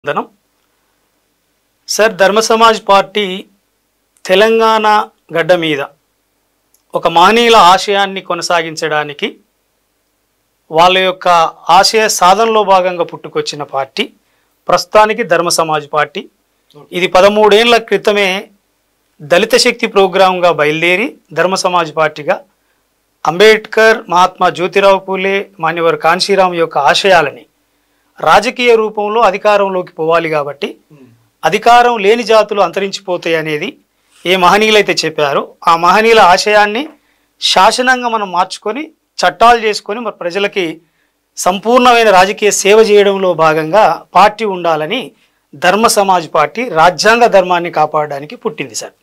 వందనం సార్. ధర్మ సమాజ్ పార్టీ తెలంగాణ గడ్డ మీద ఒక మహనీయుల ఆశయాన్ని కొనసాగించడానికి వాళ్ళ యొక్క ఆశయ సాధనలో భాగంగా పుట్టుకొచ్చిన పార్టీ ప్రస్తుతానికి ధర్మ సమాజ్ పార్టీ. ఇది 13 ఏళ్ల క్రితమే దళిత శక్తి ప్రోగ్రాంగా బయలుదేరి ధర్మ సమాజ్ పార్టీగా అంబేద్కర్, మహాత్మా జ్యోతిరావు పూలే, మాన్యవర్ కాన్షీరామ్ యొక్క ఆశయాలని రాజకీయ రూపంలో అధికారంలోకి పోవాలి కాబట్టి అధికారం లేని జాతులు అంతరించిపోతాయి అనేది ఏ మహనీయులైతే చెప్పారో ఆ మహనీయుల ఆశయాన్ని శాసనంగా మనం మార్చుకొని చట్టాలు చేసుకొని మరి ప్రజలకి సంపూర్ణమైన రాజకీయ సేవ చేయడంలో భాగంగా పార్టీ ఉండాలని ధర్మ సమాజ్ పార్టీ రాజ్యాంగ ధర్మాన్ని కాపాడడానికి పుట్టింది సార్.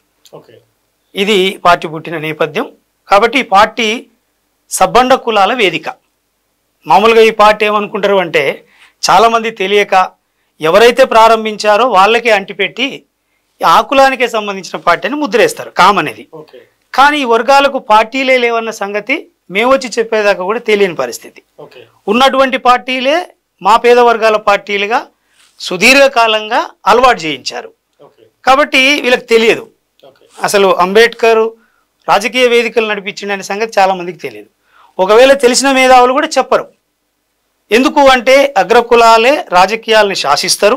ఇది పార్టీ పుట్టిన నేపథ్యం. కాబట్టి ఈ పార్టీ సబ్బండ కులాల వేదిక. మామూలుగా ఈ పార్టీ ఏమనుకుంటారు అంటే చాలామంది తెలియక ఎవరైతే ప్రారంభించారో వాళ్ళకే అంటిపెట్టి ఆ కులానికే సంబంధించిన పార్టీ అని ముద్రేస్తారు కామన్ ఇది. కానీ ఈ వర్గాలకు పార్టీలే లేవన్న సంగతి మేము వచ్చి చెప్పేదాకా కూడా తెలియని పరిస్థితి. ఉన్నటువంటి పార్టీలే మా పేద వర్గాల పార్టీలుగా సుదీర్ఘకాలంగా అలవాటు చేయించారు. కాబట్టి వీళ్ళకి తెలియదు అసలు అంబేద్కర్ రాజకీయ వేదికలు నడిపించిండనే సంగతి చాలామందికి తెలియదు. ఒకవేళ తెలిసిన మేధావులు కూడా చెప్పరు. ఎందుకు అంటే అగ్రకులాలే రాజకీయాలను శాసిస్తారు,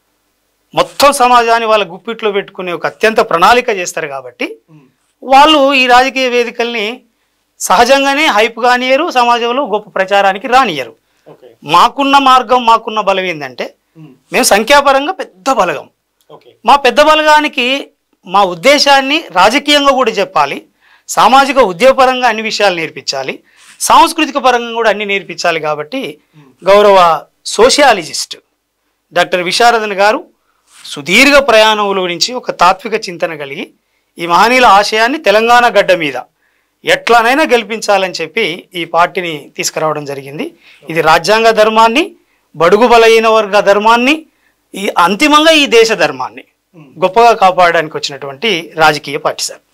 మొత్తం సమాజాన్ని వాళ్ళ గుప్పిట్లో పెట్టుకునే ఒక అత్యంత ప్రణాళిక చేస్తారు. కాబట్టి వాళ్ళు ఈ రాజకీయ వేదికల్ని సహజంగానే హైప్ కానియరు, సమాజంలో గొప్ప ప్రచారానికి రానియరు. మాకున్న మార్గం, మాకున్న బలం ఏంటంటే మేము సంఖ్యాపరంగా పెద్ద బలగం. మా పెద్ద బలగానికి మా ఉద్దేశాన్ని రాజకీయంగా కూడా చెప్పాలి, సామాజిక ఉద్యోగపరంగా అన్ని విషయాలు నేర్పించాలి, సాంస్కృతిక పరంగా కూడా అన్ని నేర్పించాలి. కాబట్టి గౌరవ సోషియాలజిస్ట్ డాక్టర్ విశారదన్ గారు సుదీర్ఘ ప్రయాణంలో నుంచి ఒక తాత్విక చింతన కలిగి ఈ మహనీయుల ఆశయాన్ని తెలంగాణ గడ్డ మీద ఎట్లనైనా గెలిపించాలని చెప్పి ఈ పార్టీని తీసుకురావడం జరిగింది. ఇది రాజ్యాంగ ధర్మాన్ని, బడుగు బలహీన వర్గ ధర్మాన్ని, ఈ అంతిమంగా ఈ దేశ ధర్మాన్ని గొప్పగా కాపాడడానికి వచ్చినటువంటి రాజకీయ పార్టీ సార్.